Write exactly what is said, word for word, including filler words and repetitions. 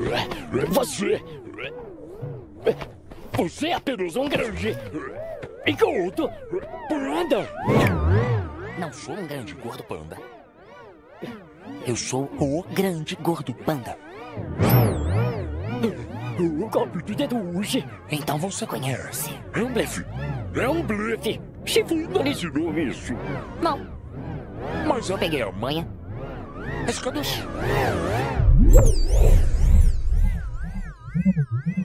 Você... Você é apenas um grande... e gordo panda. Não sou um grande gordo panda. Eu sou o grande gordo panda. O golpe do dedo hoje. Então você conhece. É um blefe. É um blefe. Shifu não ensinou isso. Não. Mas eu peguei a manha. Escudos.